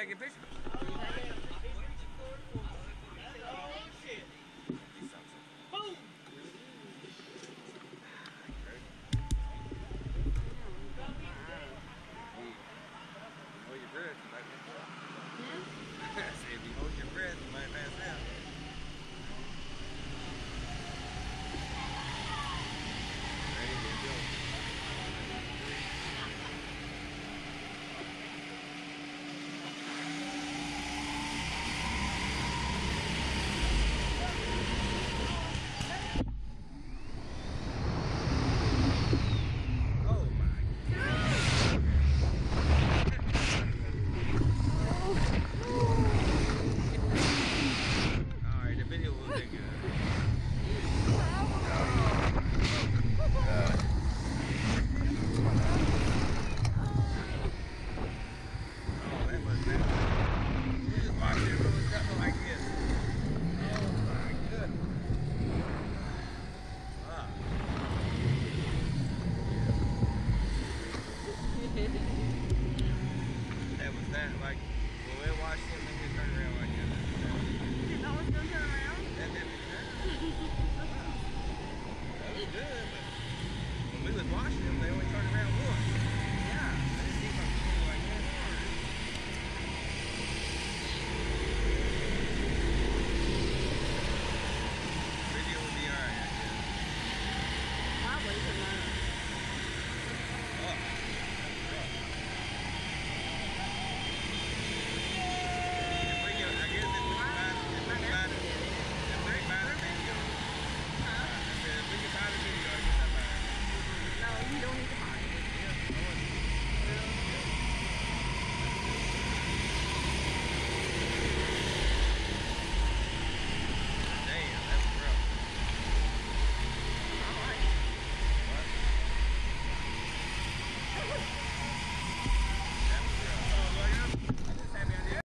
taking pictures. Boom! Hold your breath, you might pass out. I said, if you hold your breath, you might pass out. Ready to go. That was that, like, when we watched him, then we turned around like that. You know what's going to turn around? That didn't turn. That was good, but when we was watching him, they only turned around once.